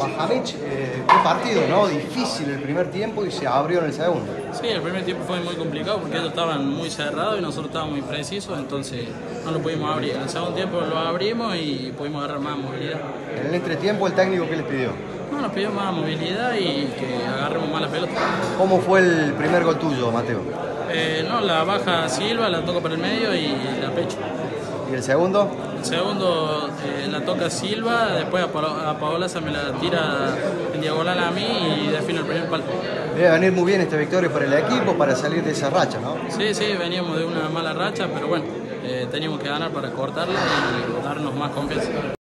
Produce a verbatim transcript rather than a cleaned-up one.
Hamich, eh, qué partido, ¿no? Difícil el primer tiempo y se abrió en el segundo. Sí, el primer tiempo fue muy complicado porque ellos estaban muy cerrados y nosotros estábamos muy precisos, entonces no lo pudimos abrir. En el segundo tiempo lo abrimos y pudimos agarrar más movilidad. En el entretiempo, ¿el técnico qué les pidió? No, nos pidió más movilidad y que agarremos más la pelota. ¿Cómo fue el primer gol tuyo, Mateo? Eh, no, la baja Silva, la toca por el medio y la pecho. ¿Y el segundo? El segundo eh, la toca Silva, después a, Paola, a Paola se me la tira en diagonal a mí y defino el primer palo. Debe venir muy bien esta victoria para el equipo para salir de esa racha, ¿no? Sí, sí, veníamos de una mala racha, pero bueno, eh, teníamos que ganar para cortarla y darnos más confianza.